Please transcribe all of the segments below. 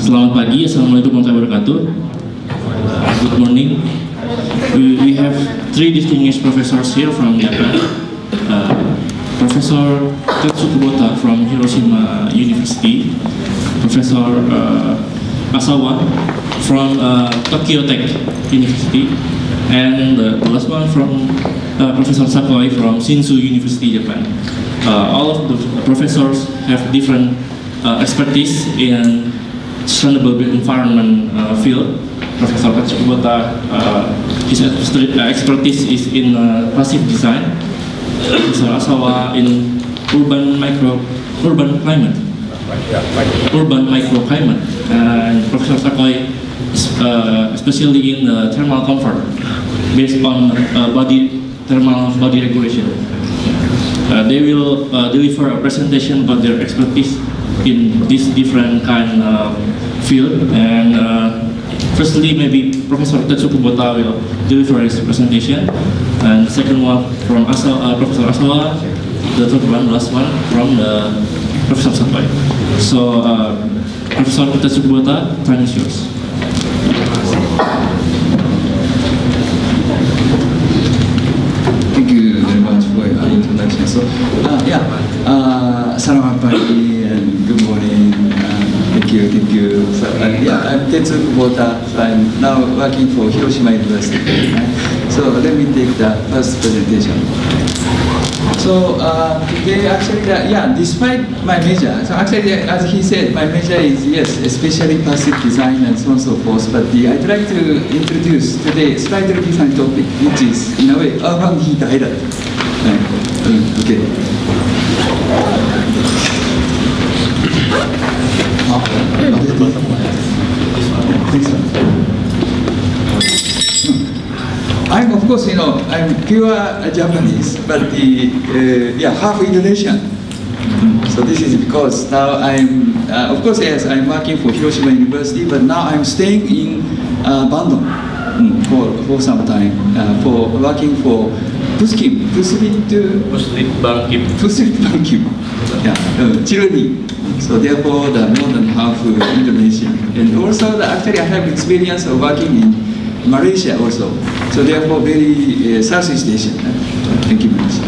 Selamat pagi, Assalamualaikum warahmatullahi wabarakatuh. Good morning. We have three distinguished professors here from Japan. Professor Tetsu Kubota from Hiroshima University, Professor Asawa from Tokyo Tech University, and the last one from Professor Sakoi from Shinsu University, Japan. All of the professors have different expertise in sustainable built environment field. Professor Tetsu Kubota, his expertise is in passive design. Professor Asawa in urban microclimate, and Professor Sakoi especially in thermal comfort based on thermal body regulation. They will deliver a presentation about their expertise in this different kind of field, and firstly maybe Professor Tetsu Kubota will deliver his presentation, and the second one from Professor Asawa, the third one, last one from Professor Sakoi. So Professor Tetsu Kubota, time is yours. Thank you very much for your introduction. So, selamat pagi and good morning. Thank you. So, I'm Tetsu Kubota. I'm now working for Hiroshima University. So, let me take the first presentation. So, today actually, despite my major, so actually, as he said, my major is, yes, especially passive design and so on and so forth, but I'd like to introduce today a slightly different topic, which is, in a way, urban heat island. Okay. I'm, of course, I'm pure Japanese, but half Indonesian. So this is because now I'm, of course, yes, I'm working for Hiroshima University, but now I'm staying in Bandung for some time, for working for Puslit Bangkim, Cireni. So therefore, the more than half Indonesian, and also actually I have experience of working in Malaysia also. So therefore, very Southeast Asian. Thank you very much.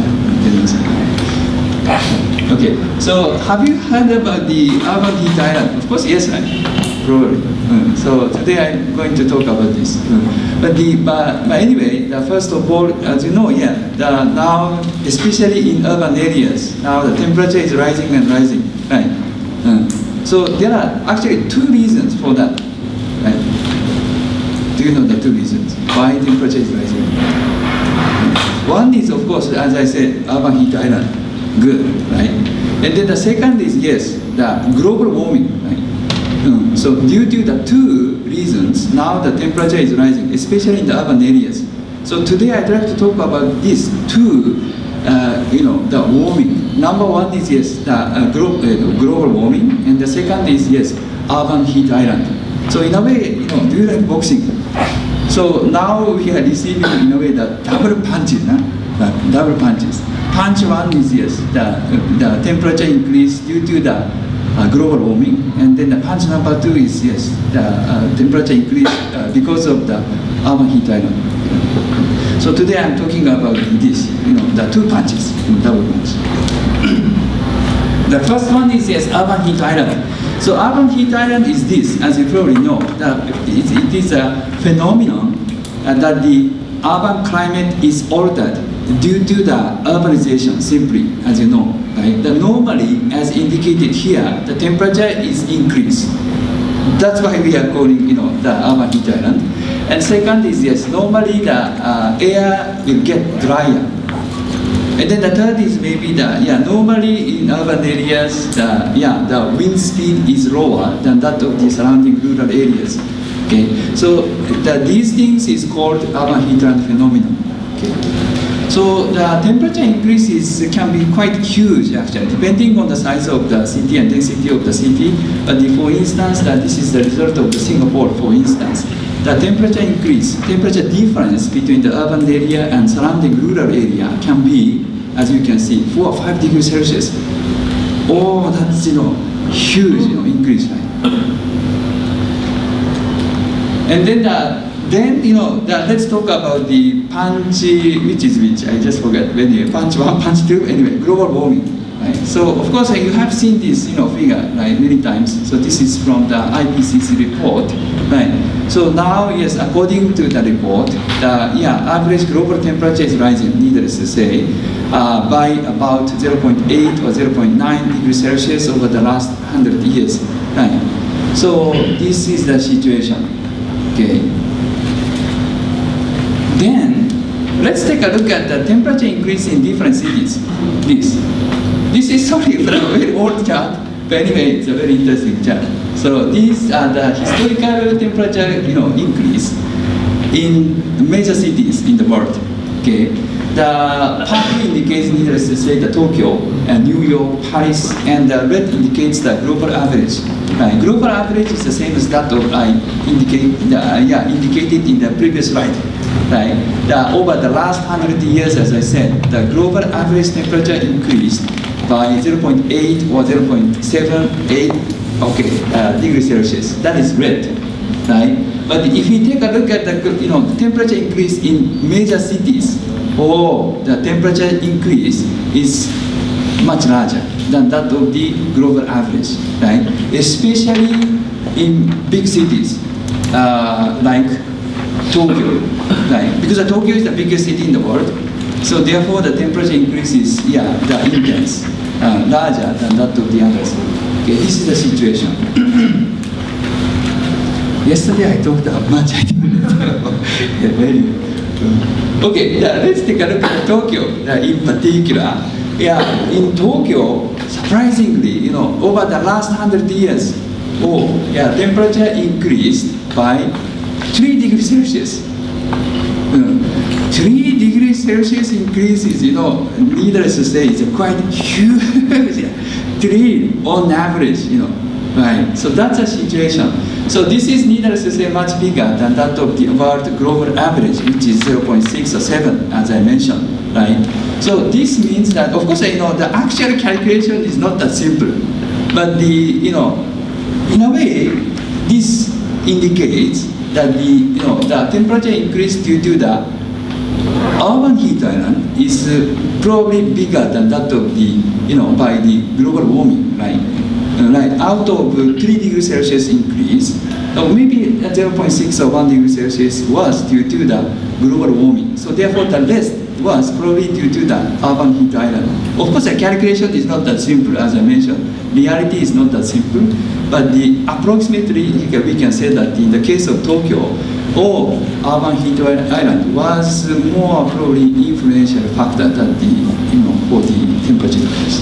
Okay. So have you heard about the urban heat island? Of course, yes, probably. So today I'm going to talk about this. But anyway, first of all, as you know, now especially in urban areas, now the temperature is rising and rising, right? So there are actually two reasons for that, right? Do you know the two reasons why temperature is rising? One is, of course, as I said, urban heat island, good, right? And then the second is, yes, the global warming, right? So due to the two reasons, now the temperature is rising, especially in the urban areas. So today I'd like to talk about these two, the warming. Number one is, yes, the global warming, and the second is, yes, urban heat island. So in a way, do you like boxing? So now we are receiving, in a way, the double punches, double punches. Punch one is, yes, the temperature increase due to the global warming, and then the punch number two is, yes, the temperature increase because of the urban heat island. So today I'm talking about this, the two punches, double punch. The first one is, yes, urban heat island. So urban heat island is this, as you probably know, it is a phenomenon that the urban climate is altered due to the urbanization, simply, as you know, right? Normally, as indicated here, the temperature is increased. That's why we are calling, the urban heat island. And second is, yes, normally the air will get drier. And then the third is maybe normally in urban areas, the wind speed is lower than that of the surrounding rural areas. Okay, so these things is called urban heat island phenomenon. Okay, so the temperature increases can be quite huge actually, depending on the size of the city and density of the city. But for instance, this is the result of the Singapore, for instance. The temperature difference between the urban area and surrounding rural area can be, as you can see, 4 or 5 degrees Celsius. Oh, that's huge increase, right? And then you know, let's talk about the punch, which I just forgot. When you punch 1, punch 2, anyway, global warming. Right. So of course you have seen this figure right, many times. So this is from the IPCC report. Right. So now yes, according to the report, the average global temperature is rising, needless to say, by about 0.8 or 0.9 degrees Celsius over the last 100 years. Right. So this is the situation. Okay. Then let's take a look at the temperature increase in different cities. This is sorry for a very old chart, but anyway, it's a very interesting chart. So these are the historical temperature, increase in major cities in the world. Okay, the purple indicates, needless to say, the Tokyo and New York, Paris, and the red indicates the global average. Right. Global average is the same as that of indicated in the previous slide. Right. Over the last 100 years, as I said, the global average temperature increased by 0.8 or 0.78 degrees Celsius. That is red, right? But if we take a look at the temperature increase in major cities, the temperature increase is much larger than that of the global average, right? Especially in big cities like Tokyo, right? Because Tokyo is the biggest city in the world, so therefore the temperature increase is the intense. Larger than that of the others. Okay, this is the situation. Yesterday I talked about much I don't know. Okay, let's take a look at Tokyo in particular. In Tokyo, surprisingly, over the last 100 years, temperature increased by 3 degrees Celsius. 3 degrees Celsius increases, needless to say, it's quite huge. 3 on average, right? So that's the situation. So this is, needless to say, much bigger than that of the world global average, which is 0.6 or 7, as I mentioned, right? So this means that, of course, the actual calculation is not that simple, but in a way, this indicates that the temperature increase due to the urban heat island is probably bigger than that of the, by the global warming, right? Out of 3 degrees Celsius increase, or maybe 0.6 or 1 degree Celsius was due to the global warming. So therefore the rest was probably due to the urban heat island. Of course the calculation is not that simple, as I mentioned. Reality is not that simple, but approximately we can say that in the case of Tokyo, urban heat island was more probably influential factor than for the temperature increase.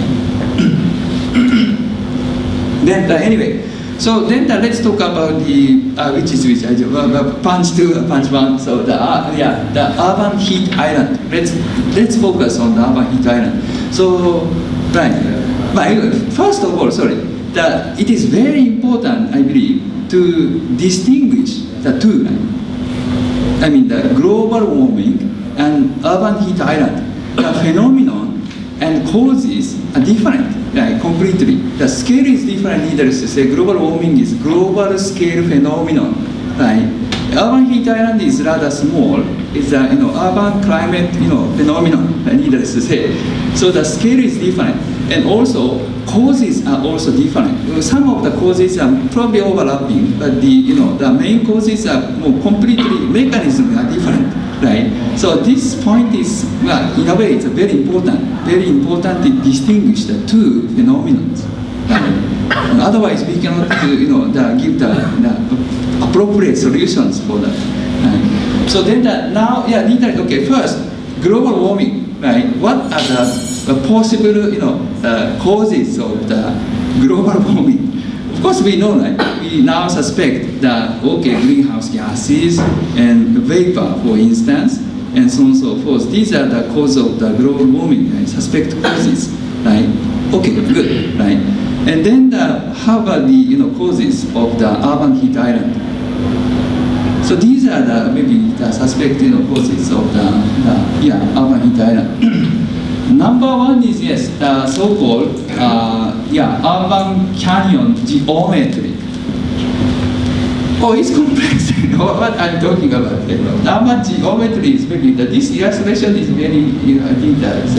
Right? Then anyway, so then let's talk about the punch 2, punch 1. So the urban heat island. Let's focus on the urban heat island. So first of all, it is very important, I believe, to distinguish the two. I mean, the global warming and urban heat island. The phenomenon and causes are different, completely. The scale is different, needless to say. Global warming is global scale phenomenon, right? Urban heat island is rather small. It's a urban climate phenomenon, needless to say. So the scale is different, and also causes are also different. Some of the causes are probably overlapping, but the main causes are more completely, mechanisms are different, right? So this point is, in a way, it's very important to distinguish the two phenomena. Otherwise, we cannot give the appropriate solutions for that. Right? So then okay, first, global warming, right? What are the possible causes of the global warming? Of course, we know that we now suspect that greenhouse gases and vapor, for instance, and so on and so forth. These are the cause of the global warming, right? Suspect causes, right? Okay, good, right? And then how about the causes of the urban heat island? So these are maybe the suspect causes of the urban heat island. Number one is the so-called urban canyon geometry. Oh, it's complex. What I'm talking about. Urban geometry is very. This illustration is very. I think that's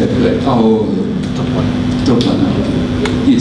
top one. Yes.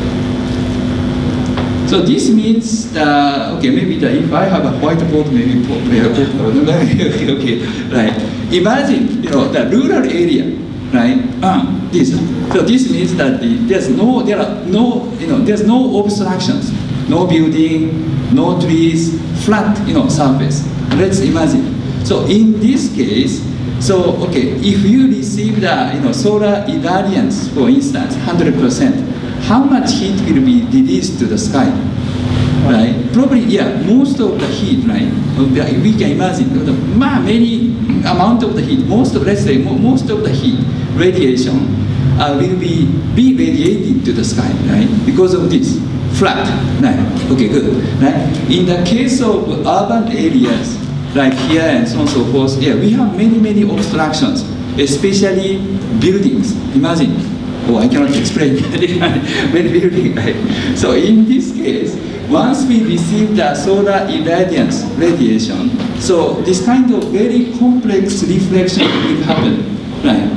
So this means okay, maybe if I have a whiteboard, maybe okay, right. Imagine the rural area, right? This. So this means that there's no obstructions, no building, no trees, flat surface. Let's imagine. So in this case, so okay, if you receive the solar irradiance, for instance, 100%, how much heat will be released to the sky? Right? Probably, yeah, most of the heat, right? We can imagine many amount of the heat. Let's say most of the heat radiation will be radiated to the sky, right? Because of this flat, right? Okay, good, right? In the case of urban areas, like here and so on and so forth, yeah, we have many obstructions, especially buildings. Imagine. Oh, I cannot explain many buildings, right? So in this case, once we receive the solar irradiance radiation, so this kind of very complex reflection will happen, right?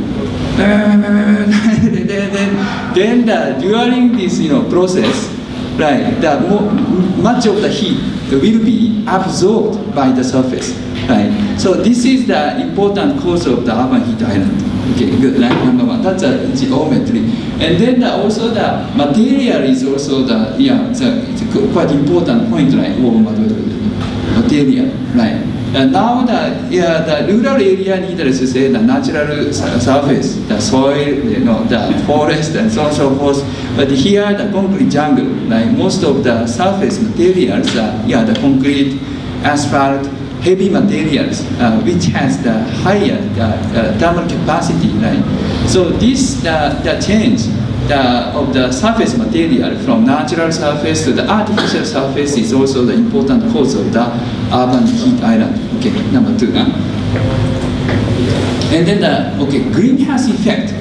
then during this process, right, much of the heat will be absorbed by the surface, right? So this is the important cause of the urban heat island. Okay, good. Number one, that's a geometry, and then also the material is also it's a quite important point, right? Material, right? And now the rural area, needless to say, the natural surface, the soil, the forest, and so on and so forth. But here, the concrete jungle, like most of the surface materials, the concrete, asphalt, heavy materials, which has the higher thermal capacity, right? So this the change of the surface material from natural surface to the artificial surface is also the important cause of the urban heat island. Okay, number two. And then the greenhouse effect.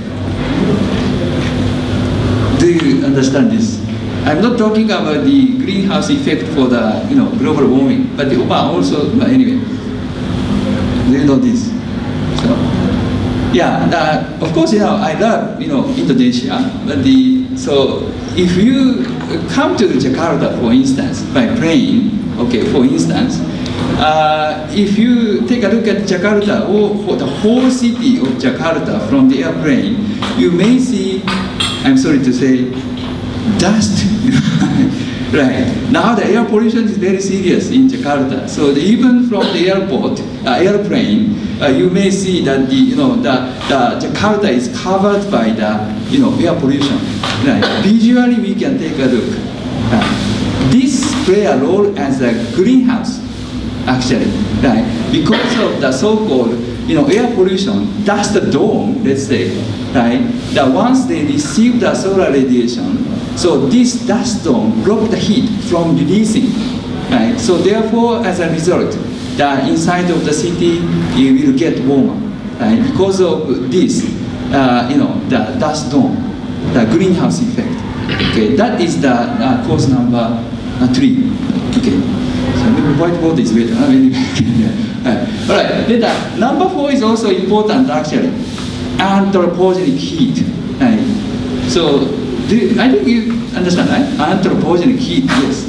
Do you understand this? I'm not talking about the greenhouse effect for the global warming, but also anyway. Do you know this? So yeah, of course I love Indonesia, but so if you come to Jakarta, for instance, by plane, okay, for instance, if you take a look at Jakarta or for the whole city of Jakarta from the airplane, you may see, I'm sorry to say, dust. Right. Now the air pollution is very serious in Jakarta. So even from the airplane, you may see that the Jakarta is covered by the air pollution. Right. Visually we can take a look. This play a role as a greenhouse, actually, right? Because of the so-called air pollution, dust dome, let's say, right? That once they receive the solar radiation, so this dust dome blocks the heat from releasing, right? So therefore, as a result, the inside of the city it will get warmer, right? Because of this, the dust dome, the greenhouse effect. Okay, that is the cause number 3. Okay, so maybe whiteboard is better. All right. Then number 4 is also important actually, anthropogenic heat. Right? So I think you understand, right? Anthropogenic heat, yes.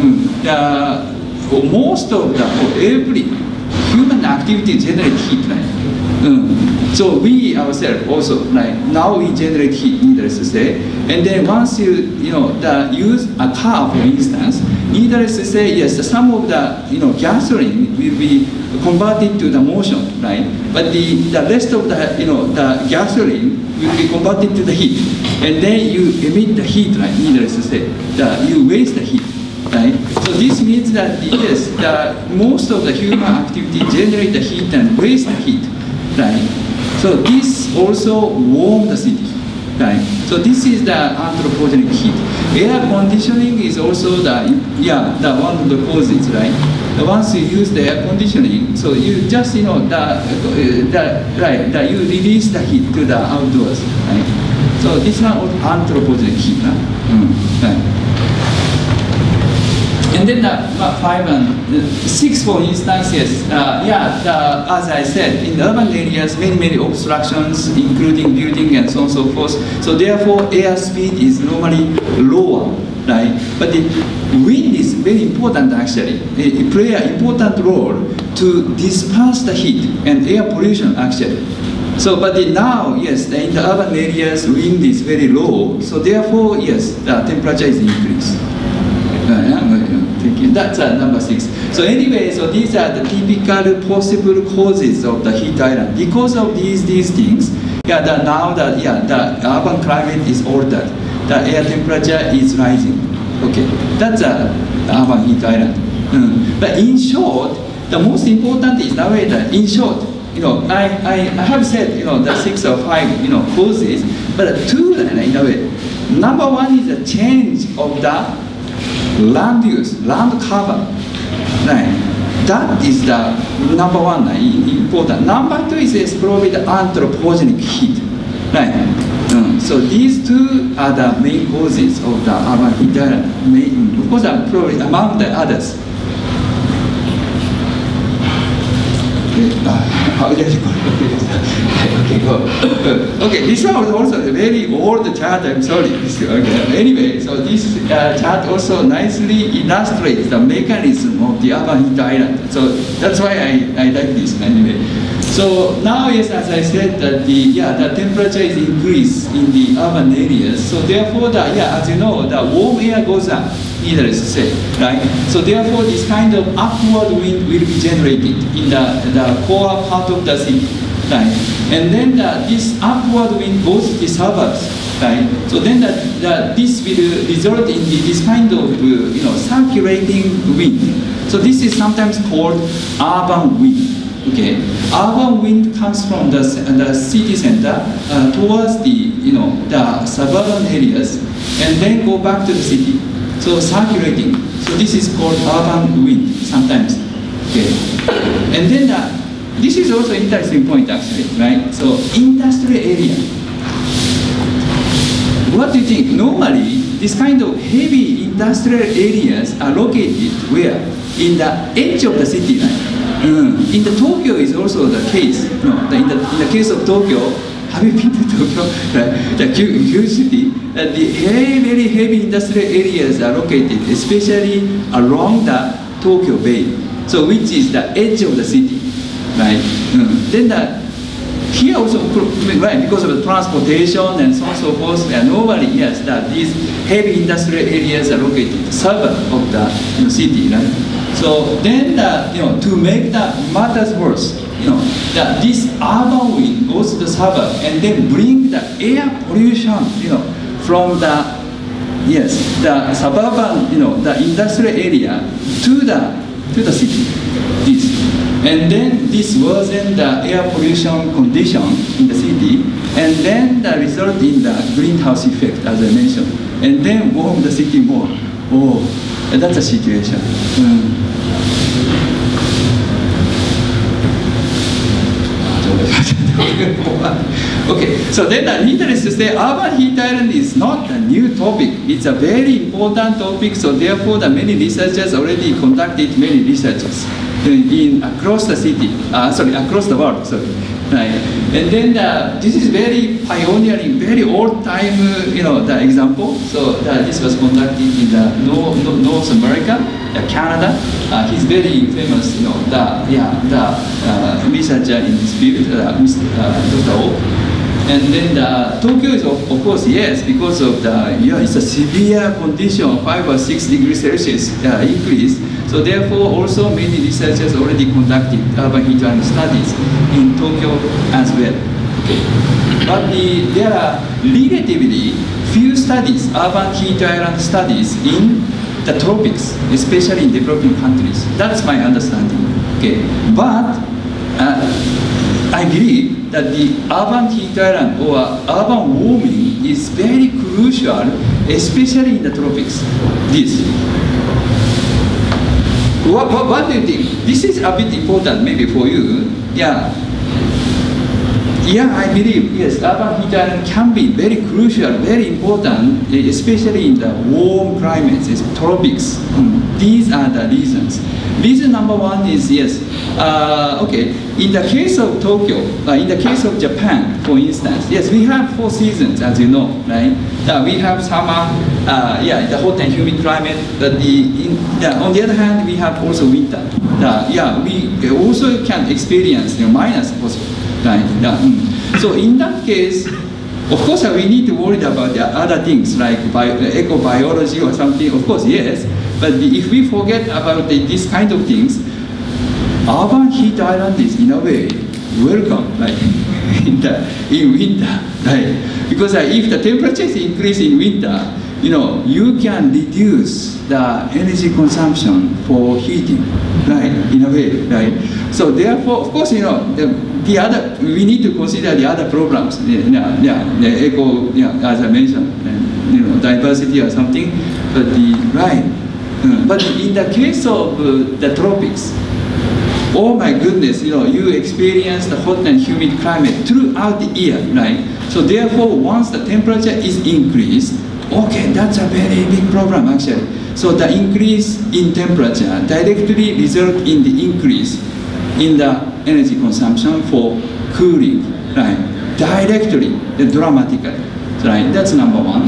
Most of every human activity generates heat, right? So we ourselves also, like now we generate heat, needless to say. And then once you use a car, for instance, needless to say, yes, some of the gasoline will be converted to the motion, right? But the rest of the the gasoline will be converted to the heat, and then you emit the heat, right? Needless to say, you waste the heat, right? So this means that yes, most of the human activity generate the heat and waste the heat, right? So this also warm the city, right? So this is the anthropogenic heat. Air conditioning is also the one of the causes, right? Once you use the air conditioning, so you just you release the heat to the outdoors, right? So this is not anthropogenic heat, right? And then 5 and 6, for instance, yes, as I said, in urban areas, many obstructions, including building and so on and so forth. So therefore, airspeed is normally lower, right? But the wind is very important actually. It plays an important role to disperse the heat and air pollution actually. So, but now, yes, in the urban areas, wind is very low. So therefore, yes, the temperature is increased. That's number 6. So anyway, so these are the typical possible causes of the heat island. Because of these things, the urban climate is altered. The air temperature is rising. Okay, that's urban heat island. But in short, the most important is that in short, I have said, the 6 or 5, causes, but 2 in a way. Number 1 is a change of the land use, land cover, right? That is the number 1 important. Number 2 is probably the anthropogenic heat, right? So these 2 are the main causes of the urban heat island. Of course, probably among the others. Okay, this one was also a very old chart, I'm sorry. Anyway, so this chart also nicely illustrates the mechanism of the urban heat island. So that's why I like this anyway. So now, yes, as I said, that the temperature is increased in the urban areas. So therefore, as you know, the warm air goes up, needless to say, right? So therefore, this kind of upward wind will be generated in the core part of the city, right? And then this upward wind goes to the suburbs, right? So then this will result in this kind of circulating wind. So this is sometimes called urban wind. Okay, urban wind comes from the city center towards the suburban areas, and then go back to the city. So circulating. So this is called urban wind sometimes. Okay, and then this is also interesting point actually, right? So industrial area. What do you think? Normally, this kind of heavy industrial areas are located where? In the edge of the city, right? In the Tokyo is also the case. In the case of Tokyo, have you been to Tokyo? Right? The huge city, the very heavy industrial areas are located, especially along the Tokyo Bay. So which is the edge of the city, right? Then here also, right, because of the transportation and so on and so forth, normally, yes, these heavy industrial areas are located suburb of the city, right? So then, to make the matters worse, this urban wind goes to the suburb and then bring the air pollution, from the suburban, the industrial area to the city. And then this worsen the air pollution condition in the city, and then the result in the greenhouse effect, as I mentioned, and then warm the city more. Oh, that's a situation. Okay, so then needless to say, urban heat island is not a new topic. It's a very important topic, so therefore the many researchers already conducted many researches across the city, across the world, right? And then this is very pioneering, very old time, the example. So this was conducted in the North America, Canada. He's very famous, the researcher in this field, Dr. O. And then Tokyo is of course, yes, because of it's a severe condition, 5 or 6 degrees Celsius increase. So therefore, also many researchers already conducted urban heat island studies in Tokyo as well. Okay, but there are relatively few studies, urban heat island studies in the tropics, especially in developing countries. That's my understanding. Okay, but I believe that the urban heat island or urban warming is very crucial, especially in the tropics. What do you think? This is a bit important maybe for you. Yeah. Yeah, I believe, yes, urban heat island can be very crucial, very important, especially in the warm climates, tropics. These are the reasons. Reason number one is, yes, okay, in the case of Tokyo, in the case of Japan, for instance, yes, we have 4 seasons, as you know, right? We have summer, yeah, the hot and humid climate, but on the other hand, we have also winter. Yeah, we also can experience minus also. Right. So in that case, of course, we need to worry about the other things like ecobiology or something. Of course, yes. But if we forget about these kind of things, urban heat island is in a way welcome, like in winter, right? Because if the temperatures increase in winter, you can reduce the energy consumption for heating, right? In a way, right? So therefore, of course, the other, we need to consider the other problems, the eco, as I mentioned, diversity or something, but but in the case of the tropics, oh my goodness, you experience the hot and humid climate throughout the year, right? So therefore, once the temperature is increased, okay, that's a very big problem actually. So the increase in temperature directly result in the increase in the energy consumption for cooling, right? Directly, dramatically, right? That's number one.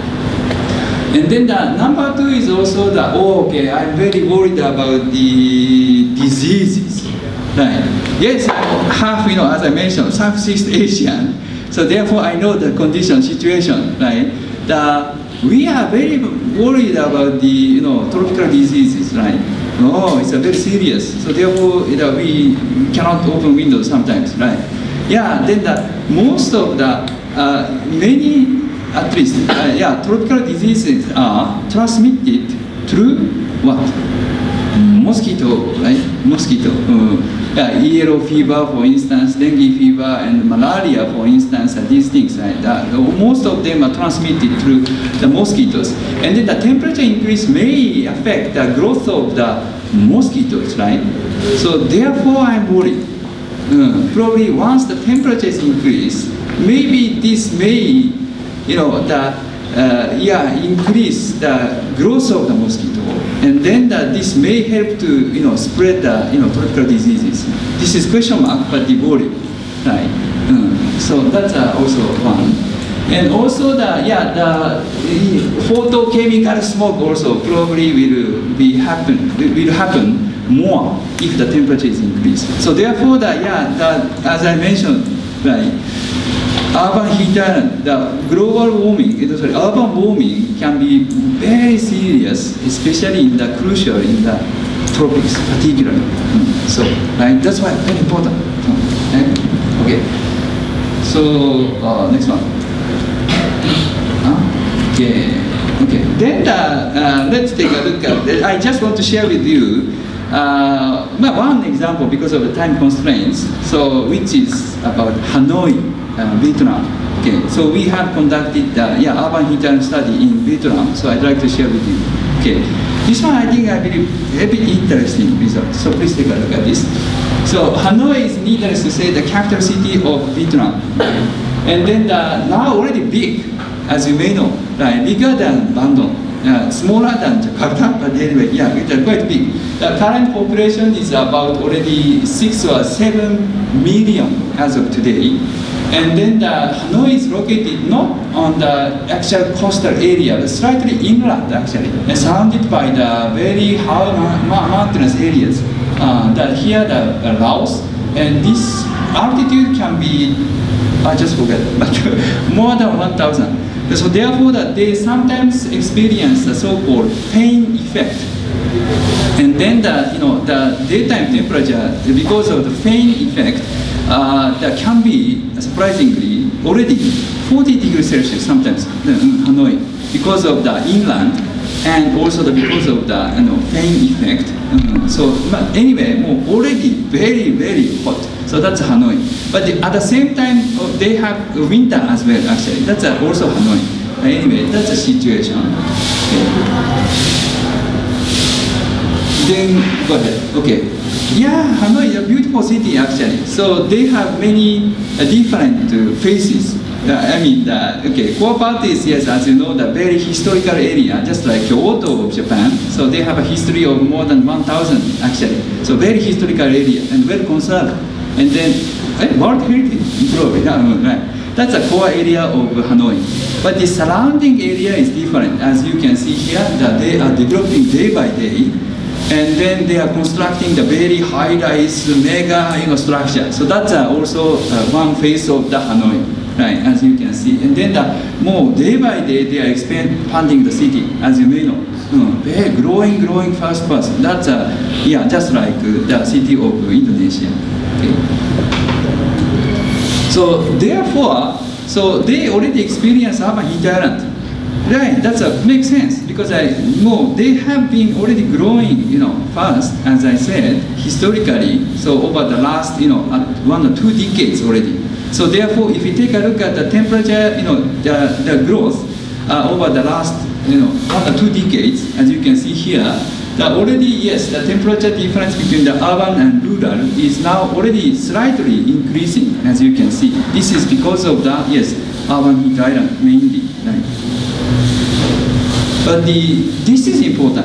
And then the number two is also okay, I'm very worried about the diseases, right? Yes, I'm half, as I mentioned, Southeast Asian, so therefore I know the condition, situation, right? We are very worried about the, tropical diseases, right? Oh, it's very serious. So therefore, we cannot open windows sometimes, right? Yeah, then most of the, many, at least, tropical diseases are transmitted through what? Mosquito, right? Mosquito. Yellow fever, for instance, dengue fever, and malaria, for instance, these things, right? Most of them are transmitted through the mosquitoes. And then the temperature increase may affect the growth of the mosquitoes, right? So therefore, I'm worried. Probably once the temperatures increase, maybe this may, increase the growth of the mosquito, and then this may help to spread the tropical diseases. This is question mark, but the worry, right? So that's also one. And also the photochemical smoke also probably will happen more if the temperature is increased. So therefore as I mentioned, right, urban heat island, the global warming, urban warming can be very serious, especially in the crucial in the tropics particularly. So right, that's why very important. Okay. So next one. Okay. Then let's take a look at. I just want to share with you one example because of the time constraints. So which is about Hanoi, Vietnam. Okay. So we have conducted urban heat island study in Vietnam. So I'd like to share with you. Okay. This one I believe a bit interesting results. So please take a look at this. So Hanoi is, needless to say, the capital city of Vietnam. And then now already big, as you may know, right? Bigger than Bandung, smaller than Jakarta, but anyway, it's quite big. The current population is about already 6 or 7 million as of today. And then Hanoi is located not on the actual coastal area, but slightly inland actually, and surrounded by the very high mountainous areas. Here the Laos, and this altitude can be, I just forget, but more than 1,000. So therefore, they sometimes experience the so-called pain effect. And then the daytime temperature, because of the pain effect, that can be surprisingly already 40 degrees Celsius sometimes in Hanoi because of the inland and also because of the pain effect. But anyway, already very, very hot. So that's Hanoi. But at the same time, they have winter as well, actually. That's also Hanoi. Anyway, that's the situation. Okay. Then go ahead. Okay. Yeah, Hanoi is a beautiful city actually. So they have many different faces. Okay, core part is, yes, as you know, the very historical area, just like Kyoto of Japan. So they have a history of more than 1,000 actually. So very historical area and well conserved. And then World Heritage Grove, right? That's a core area of Hanoi. But the surrounding area is different. As you can see here, that they are developing day by day. And then they are constructing the very high-rise mega structure. So that's also one phase of the Hanoi, right? As you can see. And then more day by day they are expanding the city, as you may know. Very growing fast. That's just like the city of Indonesia. Okay. So therefore, they already experience urban heat island. Right, that makes sense because they have been already growing, fast, as I said, historically. So over the last, 1 or 2 decades already. So therefore, if you take a look at the temperature, the growth over the last, 1 or 2 decades, as you can see here, that already, yes, the temperature difference between the urban and rural is now already slightly increasing, as you can see. This is because of the, yes, urban heat island mainly, right? But this is important.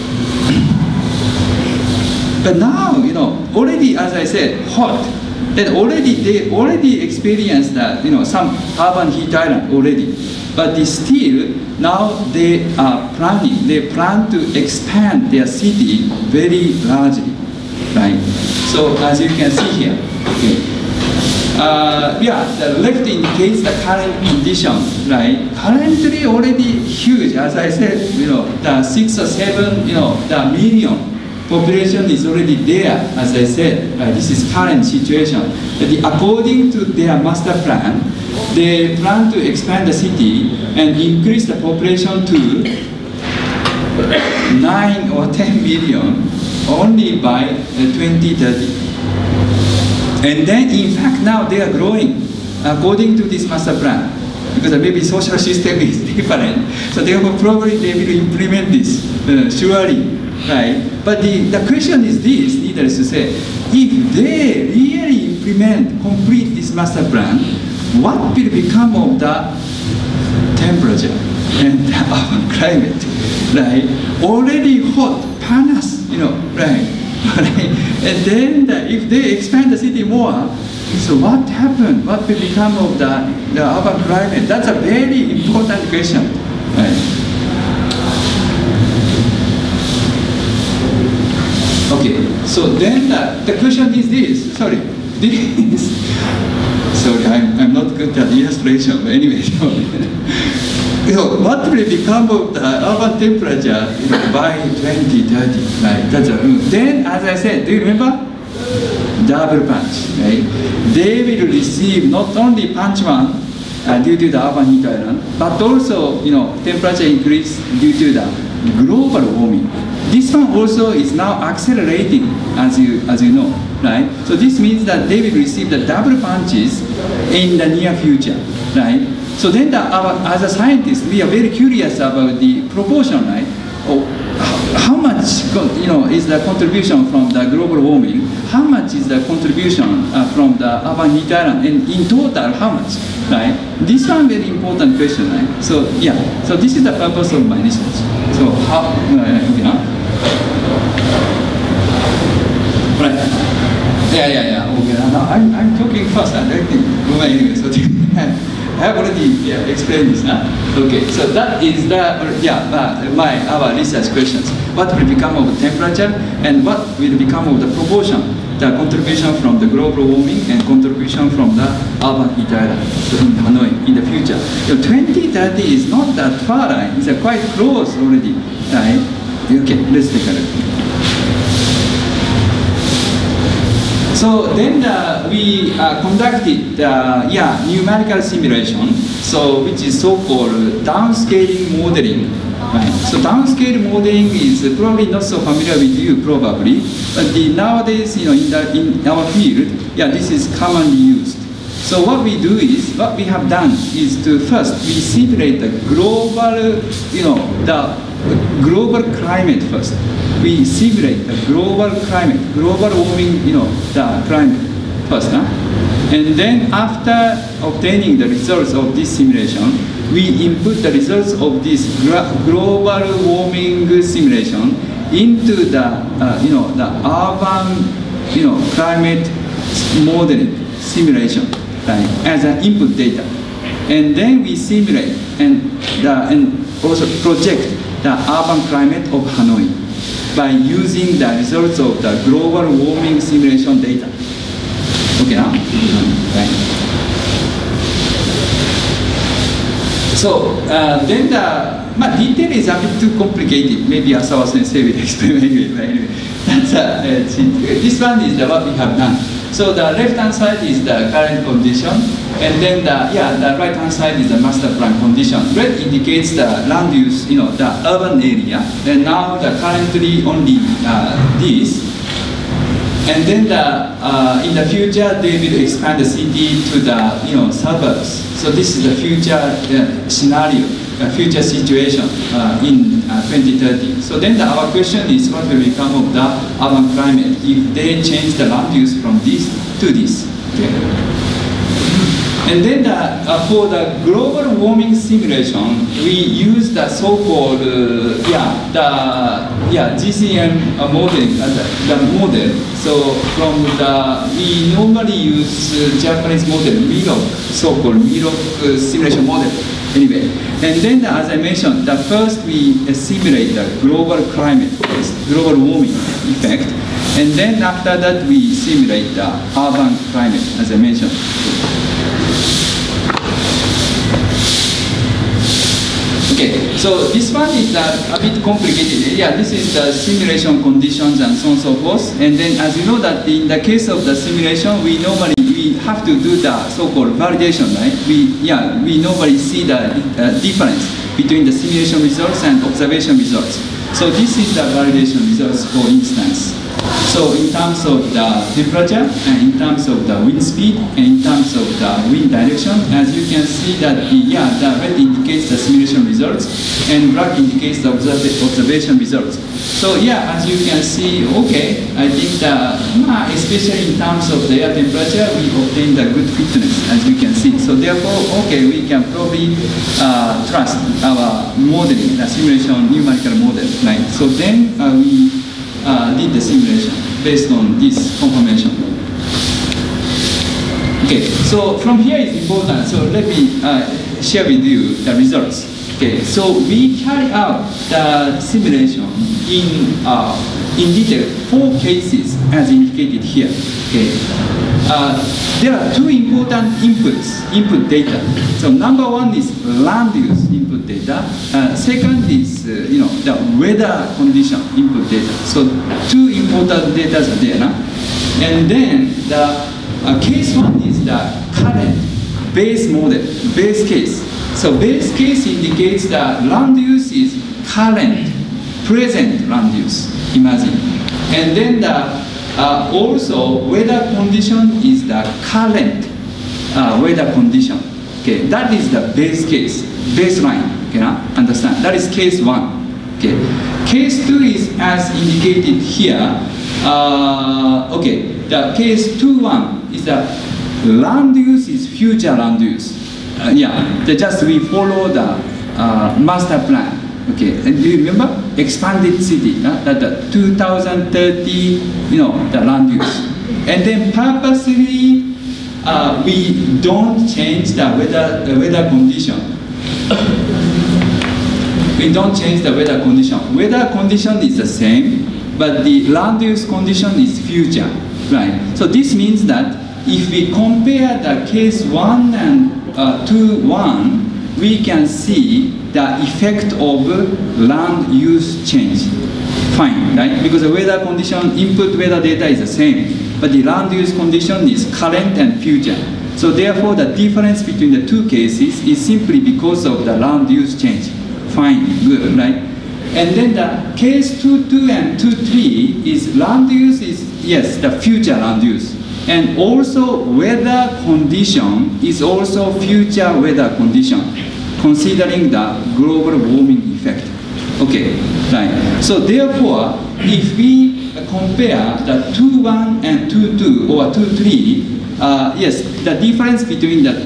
But now, already, as I said, hot. Then they already experienced that, some urban heat island already. But still, now they plan to expand their city very largely, right? So as you can see here, okay. The left indicates the current condition, right? Currently already huge, as I said, the 6 or 7, the million population is already there, as I said, right? This is current situation. According to their master plan, they plan to expand the city and increase the population to 9 or 10 million only by 2030. And then, in fact, now they are growing according to this master plan, because maybe social system is different. So therefore, probably they will implement this, surely, right? But the question is this, needless to say, if they really complete this master plan, what will become of the temperature and the urban climate, right? Already hot, panas, right? And then if they expand the city more, so what happened? What will become of the urban climate? That's a very important question, right? Okay, so then the question is this. Sorry, I'm not good at illustration, but anyway. What will become of the urban temperature by 2030? Right? Then, as I said, do you remember? Double punch, right? They will receive not only punch 1 due to the urban heat island, but also temperature increase due to the global warming. This one also is now accelerating, as you know, right? So this means that they will receive the double punches in the near future, right? So then, as a scientist, we are very curious about the proportion, right? How much, is the contribution from the global warming? How much is the contribution from the urban heat island? And in total, how much, right? This one very important question, right? So yeah, so this is the purpose of my research. So how, right? Yeah. Okay, now I'm talking fast. I think. Anyway, so I have already explained this. Okay, so that is our research questions. What will become of the temperature and what will become of the proportion, the contribution from the global warming and contribution from the urban heat island in Hanoi in the future. 2030 is not that far, right? It's quite close already, right? Okay, let's take a look. So then we conducted numerical simulation, so which is so-called downscaling modeling. Right. So downscale modeling is probably not so familiar with you, probably, but nowadays, in our field, this is commonly used. So what we have done is to first we simulate the global, the global climate first. We simulate the global climate, global warming, the climate first. And then after obtaining the results of this simulation, we input the results of this global warming simulation into the, the urban, climate modeling simulation, right, as an input data. And then we simulate and also project the urban climate of Hanoi by using the results of the global warming simulation data. Okay, now? Right. So then the detail is a bit too complicated. Maybe Asawa Sensei will explain anyway. That's this one is what we have done. So the left-hand side is the current condition, and then the right-hand side is the master plan condition. Red indicates the land use, the urban area, and now the currently only this. And then in the future they will expand the city to the suburbs. So this is the future scenario, future situation in 2030. So then our question is, what will become of the urban climate if they change the land use from this to this? Okay. And then for the global warming simulation, we use the so-called GCM modeling, the model. So from we normally use Japanese model, MIROC, so-called MIROC simulation model. Anyway, and then as I mentioned, first we simulate the global climate, global warming effect, and then after that we simulate the urban climate, as I mentioned. Okay, so this one is a bit complicated. Yeah, this is the simulation conditions and so on and so forth. And then, as you know, that in the case of the simulation, we have to do the so-called validation, right? We normally see the difference between the simulation results and observation results. So this is the validation results, for instance. So in terms of the temperature, and in terms of the wind speed, and in terms of the wind direction, as you can see that the red indicates the simulation results, and black indicates the observation results. So as you can see, okay, I think especially in terms of the air temperature, we obtain the good fitness, as you can see. So therefore, okay, we can probably trust our modeling, the simulation numerical model, right? So then we did the simulation based on this confirmation. Okay, so from here is important. So let me share with you the results. Okay, so we carry out the simulation in detail, 4 cases as indicated here. Okay, there are 2 important input data. So number 1 is land use input data. Second is the weather condition input data. So 2 important data are there. And then the case 1 is the current base model, base case. So base case indicates that land use is current, present land use, imagine. And then also weather condition is the current weather condition. Okay, that is the base case, baseline. Okay, understand? That is case 1. Okay, case 2 is as indicated here. Okay, the case 2.1 is the land use is future land use. Just we follow the master plan. Okay, and do you remember expanded city? That 2030, the land use, and then purposely we don't change the weather condition. We don't change the weather condition. Weather condition is the same, but the land use condition is future, right? So this means that if we compare the case 1 and 2.1, we can see the effect of land use change. Fine, right? Because the weather condition, input weather data is the same, but the land use condition is current and future. So therefore, the difference between the 2 cases is simply because of the land use change. Fine, good, right? And then the case 2.2 and 2.3 is land use is, yes, the future land use. And also weather condition is also future weather condition, considering the global warming effect. Okay, right. So therefore, if we compare the 2-1 and 2-2 or 2-3, yes, the difference between the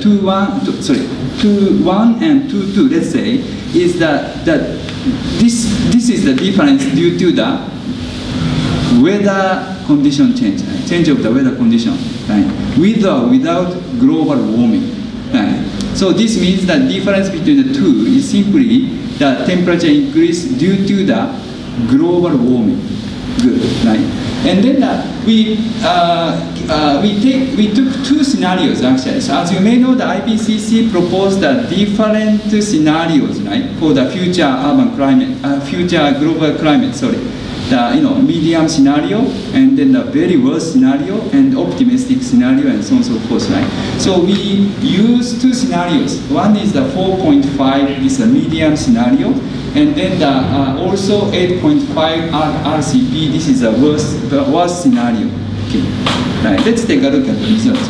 2-1 and 2-2, let's say, is that this is the difference due to the weather condition change, right? Change of the weather condition, right? With or without global warming, right? So this means that difference between the two is simply the temperature increase due to the global warming. Good, right? And then we took two scenarios actually. So as you may know, the IPCC proposed different scenarios, right, for the future urban climate, future global climate. Sorry, the medium scenario, and then the very worst scenario, and optimistic scenario, and so on and so forth, right? So we use two scenarios. One is the 4.5, is a medium scenario, and then also 8.5 RCP, this is the worst scenario. Okay, right, let's take a look at the results.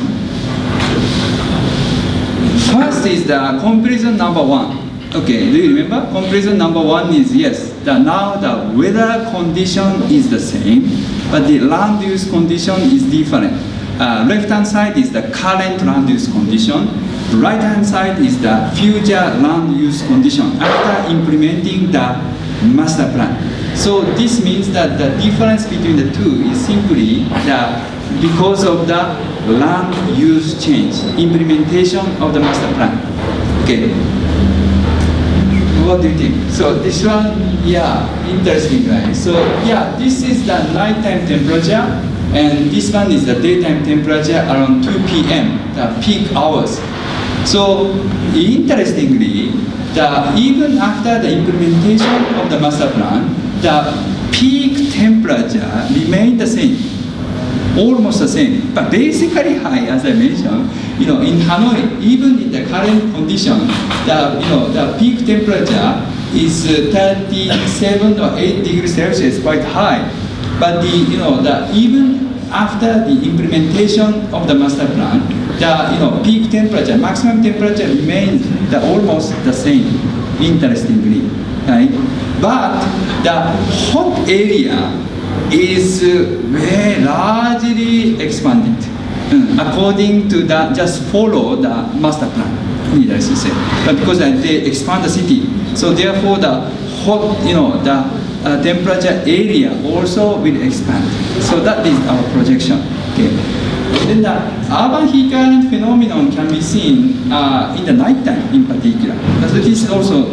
First is the comparison number 1. Okay, do you remember? Comparison number 1 is, yes, now the weather condition is the same, but the land use condition is different. Left-hand side is the current land use condition. Right-hand side is the future land use condition after implementing the master plan. So this means that the difference between the two is simply because of the land use change, implementation of the master plan. Okay. What do you think? So this one, yeah, interesting, right? So yeah, this is the nighttime temperature, and this one is the daytime temperature around 2 p.m., the peak hours. So interestingly, even after the implementation of the master plan, the peak temperature remained the same, almost the same, but basically high, as I mentioned. In Hanoi, even in the current condition, the peak temperature is 37 or 8 degrees Celsius, quite high. But even after the implementation of the master plan, the peak temperature, maximum temperature remains almost the same, interestingly, right? But the hot area is very largely expanded, according to just follow the master plan, needless to say. But because they expand the city, so therefore the hot, the temperature area also will expand. So that is our projection. Okay. Then the urban heat island phenomenon can be seen in the nighttime in particular. So this is also,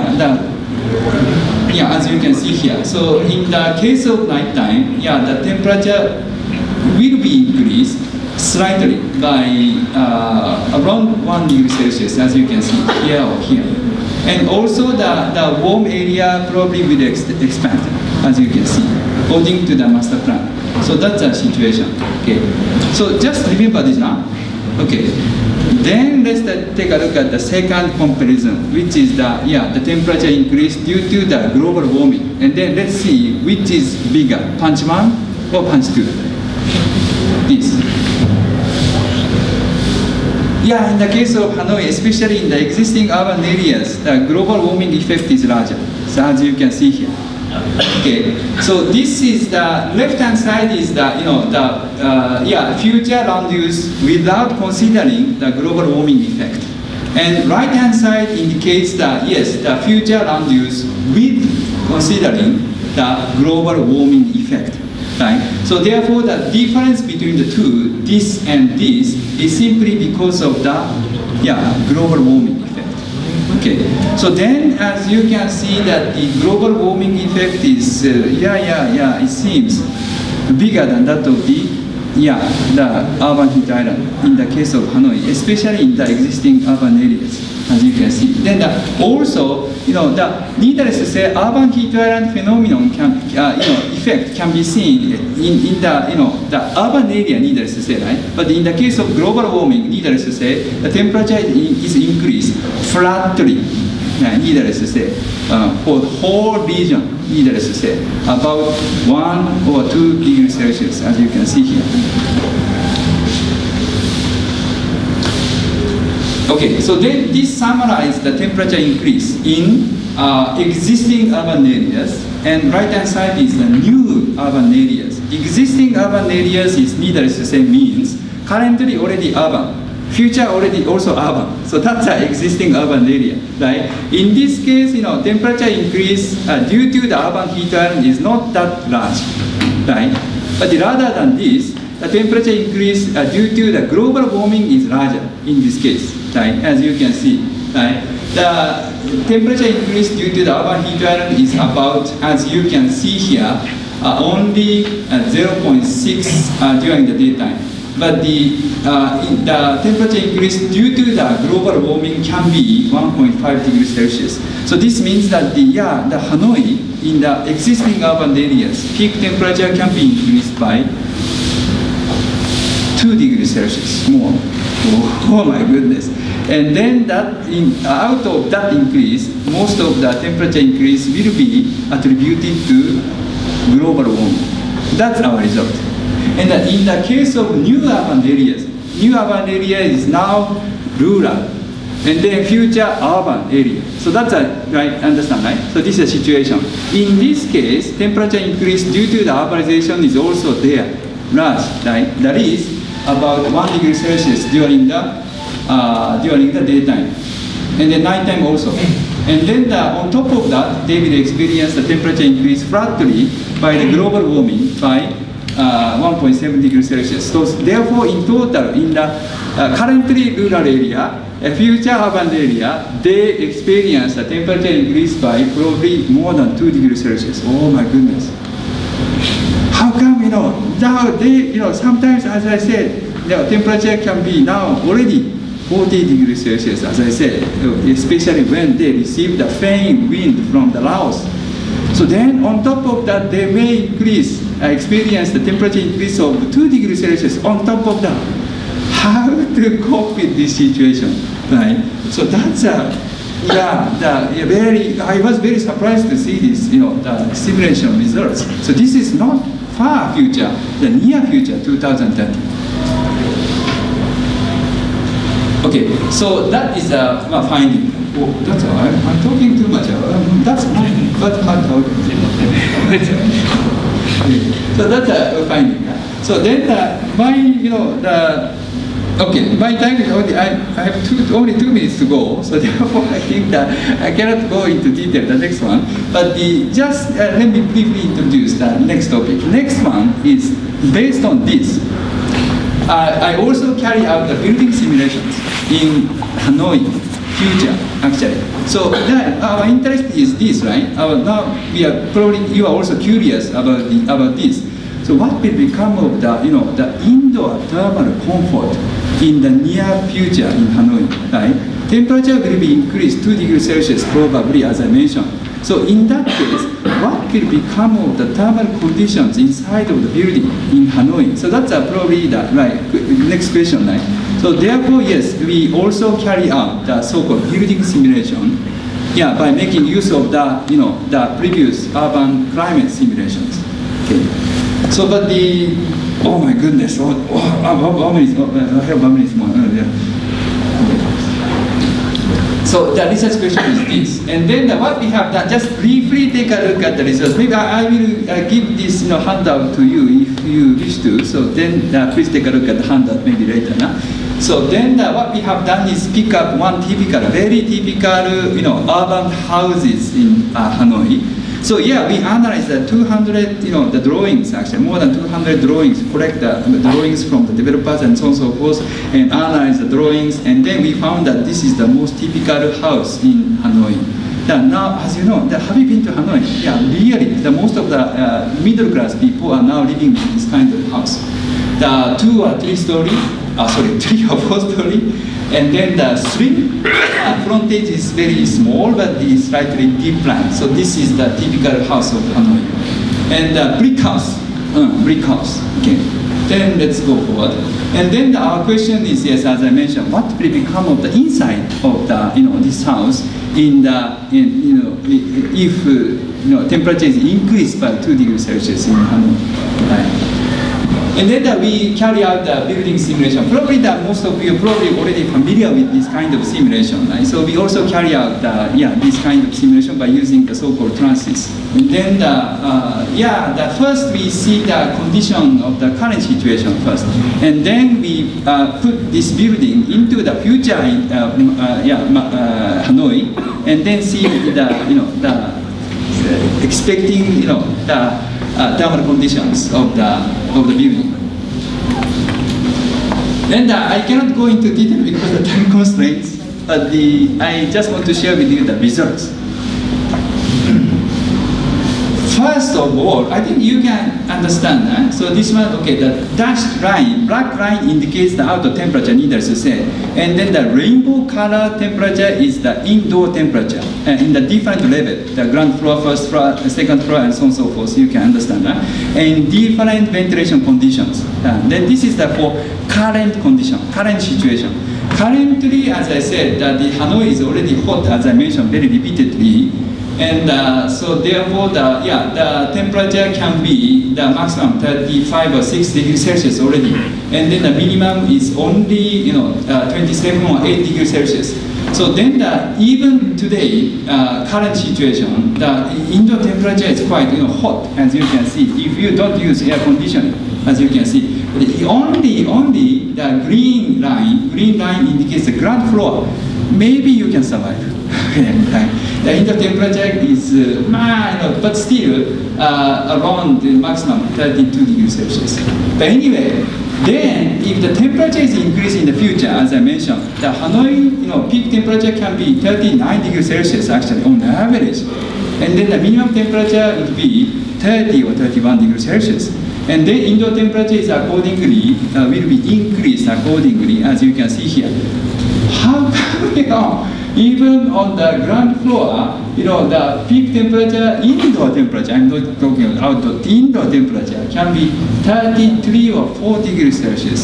as you can see here. So in the case of nighttime, the temperature will be increased slightly by around 1 degree Celsius, as you can see here or here. And also the warm area probably will expand, as you can see, according to the master plan. So that's the situation. Okay. So just remember this now. Okay. Then let's take a look at the second comparison, which is the temperature increase due to the global warming. And then let's see which is bigger, punch 1 or punch 2. This. In the case of Hanoi, especially in the existing urban areas, the global warming effect is larger. So as you can see here. Okay, so this is the left-hand side is the future land use without considering the global warming effect, and right-hand side indicates the future land use with considering the global warming effect. Right? So therefore, the difference between the two, this and this, is simply because of the global warming effect. Okay. So then, as you can see, that the global warming effect is it seems bigger than that of the urban heat island in the case of Hanoi, especially in the existing urban areas, as you can see. Then also, needless to say, urban heat island phenomenon effect can be seen in the urban area, needless to say, right? But in the case of global warming, needless to say, the temperature is increased flatly, needless to say, for the whole region, needless to say, about 1 or 2 degrees Celsius, as you can see here. Okay, so then this summarizes the temperature increase in existing urban areas, and right-hand side is the new urban areas. Existing urban areas is needless to say means currently already urban, future already also urban. So that's the existing urban area, right? In this case, temperature increase due to the urban heat island is not that large, right? But rather than this, the temperature increase due to the global warming is larger in this case, right? As you can see, right? The temperature increase due to the urban heat island is about, as you can see here, only 0.6 during the daytime. But the temperature increase due to the global warming can be 1.5 degrees Celsius. So this means that the Hanoi, in the existing urban areas, peak temperature can be increased by 2 degrees Celsius more. Oh my goodness. And then out of that increase, most of the temperature increase will be attributed to global warming. That's our result. And in the case of new urban area is now rural, and then future urban area. So that's right, understand, right? So this is a situation. In this case, temperature increase due to the urbanization is also there, large, right? That is about 1 degree Celsius during the daytime, and then nighttime also. And then on top of that, they will experience the temperature increase flatly by the global warming by 1.7 degrees Celsius. So therefore, in total, in the currently rural area, a future urban area, they experience a temperature increase by probably more than 2 degrees Celsius. Oh my goodness. How come, now they, sometimes, as I said, temperature can be now already 40 degrees Celsius, as I said, especially when they receive the faint wind from the Laos. So then, on top of that, they may experience the temperature increase of 2 degrees Celsius on top of that. How to cope with this situation, right? So that's I was very surprised to see this, the simulation results. So this is not far future, the near future, 2030. Okay, so that is a finding. Oh, that's all right. I'm talking too much. That's fine, but I'm talking. So that's a finding. So then my time is only, I have only 2 minutes to go, so therefore I think that I cannot go into detail the next one. But just let me briefly introduce the next topic. Next one is based on this. I also carry out the building simulations in Hanoi, future, actually. So our interest is this, right? Now you are also curious about this. So what will become of the the indoor thermal comfort in the near future in Hanoi, right? Temperature will be increased 2 degrees Celsius probably, as I mentioned. So in that case, what will become of the thermal conditions inside of the building in Hanoi? So that's probably the next question, right? So therefore, yes, we also carry out the so-called building simulation, by making use of the the previous urban climate simulations. Okay. So, but oh my goodness, how many? I have 1 minute more. So the research question is this, and then what we have done, just briefly take a look at the results. Maybe I will give this handout to you if you wish to. So then please take a look at the handout maybe later. So then what we have done is pick up one very typical urban houses in Hanoi. So we analyzed the 200 the drawings, actually more than 200 drawings, collect the drawings from the developers and so on and so forth, and analyze the drawings, and then we found that this is the most typical house in Hanoi. Now, as you know, have you been to Hanoi? Yeah, really, most of the middle class people are now living in this kind of house. The 2 or 3 story, 3 or 4 story, and then the slim frontage is very small, but is slightly deep plan. So this is the typical house of Hanoi. And brick house. Okay. Then let's go forward. And then our question is, yes, as I mentioned, what will become of the inside of the this house if temperature is increased by 2 degrees Celsius in Hanoi, right? And then we carry out the building simulation. Probably most of you probably already familiar with this kind of simulation, right? So we also carry out this kind of simulation by using the so-called trances. And then first we see the condition of the current situation first, and then we put this building into the future in Hanoi, and then see expecting the thermal conditions of the building. And I cannot go into detail because of the time constraints, but I just want to share with you the results. First of all, I think you can understand. So this one, okay, the dashed line, black line indicates the outdoor temperature, needless to say. And then the rainbow color temperature is the indoor temperature in the different level, the ground floor, first floor, second floor, and so on and so forth. You can understand that. And different ventilation conditions. Then this is the for current condition, current situation. Currently, as I said, the Hanoi is already hot, as I mentioned very repeatedly. And so therefore, the temperature can be the maximum 35 or 6 degrees Celsius already. And then the minimum is only 27 or 8 degrees Celsius. So then even today, current situation, the indoor temperature is quite hot, as you can see. If you don't use air conditioning, as you can see. Only the green line indicates the ground floor. Maybe you can survive. The indoor temperature is, but still around the maximum 32 degrees Celsius. But anyway, then if the temperature is increasing in the future, as I mentioned, the Hanoi peak temperature can be 39 degrees Celsius actually on average. And then the minimum temperature would be 30 or 31 degrees Celsius. And then indoor temperature is accordingly, will be increased accordingly, as you can see here. How come even on the ground floor, the peak temperature, indoor temperature, I'm not talking about outdoor, indoor temperature can be 33 or 4 degrees Celsius.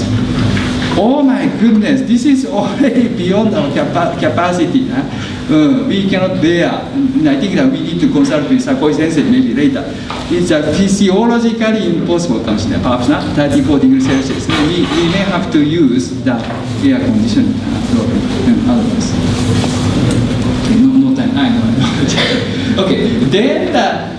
Oh my goodness, this is already beyond our capacity. We cannot bear. I think that we need to consult with Sakoi Sensei maybe later. It's physiologically impossible, perhaps not 34 degrees Celsius. We may have to use the air conditioning otherwise. Okay, no time. I know. Okay, then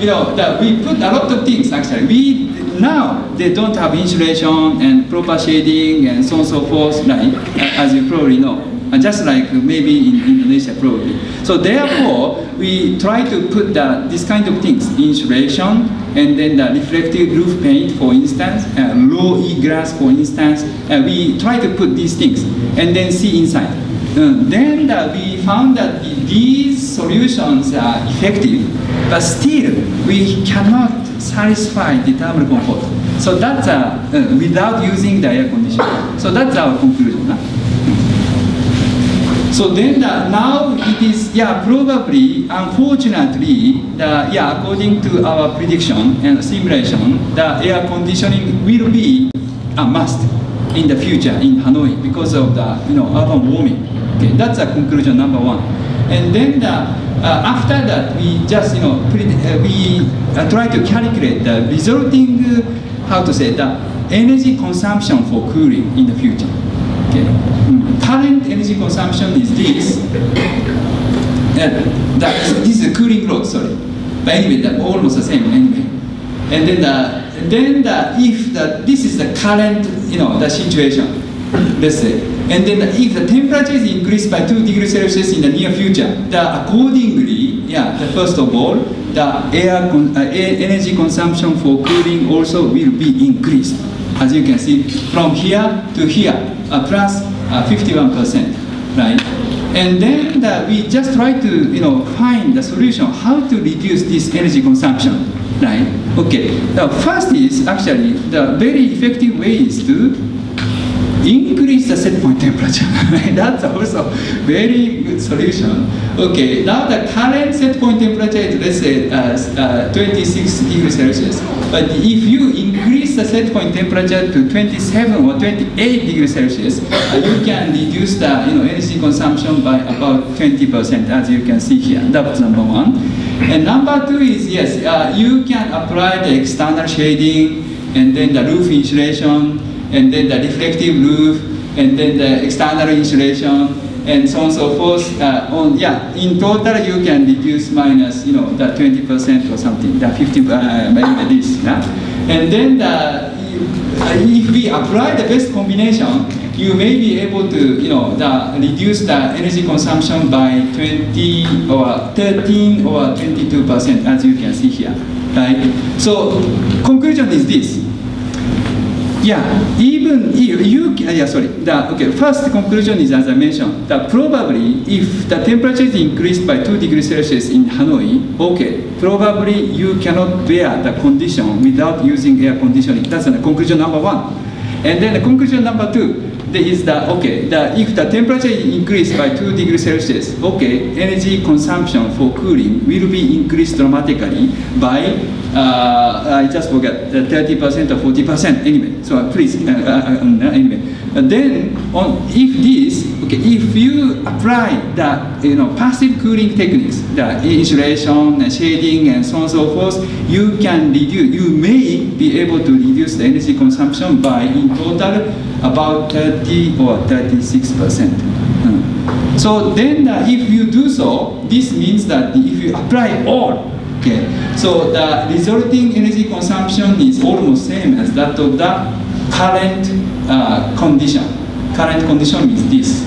we put a lot of things actually. Now they don't have insulation and proper shading and so on and so forth, right? As you probably know, just like maybe in Indonesia probably. So therefore, we try to put this kind of things, insulation, and then the reflective roof paint, for instance, low egress, for instance. We try to put these things and then see inside. Then we found that these solutions are effective, but still we cannot satisfy the thermal comfort. So that's without using the air conditioner. So that's our conclusion. So then now it is, probably, unfortunately, according to our prediction and simulation, the air conditioning will be a must in the future in Hanoi because of the urban warming. Okay, that's a conclusion number one. And then after that, we just we try to calculate the resulting the energy consumption for cooling in the future. Okay, current energy consumption is this. This is a cooling load, sorry. But anyway, almost the same anyway. And then if this is the current the situation, let's say. And then if the temperature is increased by 2 degrees Celsius in the near future, accordingly, first of all, the energy consumption for cooling also will be increased. As you can see, from here to here, plus 51%, right? And then we just try to find the solution, how to reduce this energy consumption, right? Okay, the first is actually the very effective way is to increase the set point temperature. That's also very good solution. Okay, now the current set point temperature is, let's say, 26 degrees Celsius. But if you increase the set point temperature to 27 or 28 degrees Celsius, you can reduce the energy consumption by about 20%, as you can see here. That's number one. And number two is, yes, you can apply the external shading and then the roof insulation, and then the reflective roof, and then the external insulation, and so on and so forth. In total you can reduce minus, the 20% or something, the 50, maybe this. And then if we apply the best combination, you may be able to, reduce the energy consumption by 20 or 13 or 22%, as you can see here, right? So conclusion is this. Even if first conclusion is, as I mentioned, that probably if the temperature is increased by 2 degrees Celsius in Hanoi, probably you cannot bear the condition without using air conditioning. That's the conclusion number one. And then the conclusion number two is that, if the temperature is increased by 2 degrees Celsius, energy consumption for cooling will be increased dramatically by, I just forgot, 30% or 40%, anyway. So please, anyway. Then, if you apply the, passive cooling techniques, the insulation, shading, and so on and so forth, you may be able to reduce the energy consumption by, in total, about 30 or 36%. So then, if you do so, this means that if you apply all, so the resulting energy consumption is almost same as that of the current condition. Current condition means this.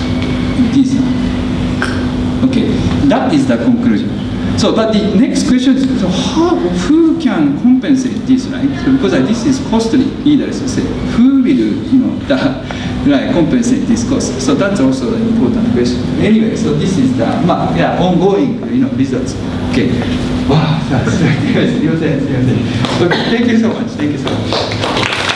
That is the conclusion. So, but the next question is, so who can compensate this, right? So because this is costly, needless to say. Who will, compensate this cost? So that's also an important question. Anyway, so this is the ongoing, results. Wow, that's okay, thank you so much. Thank you so much.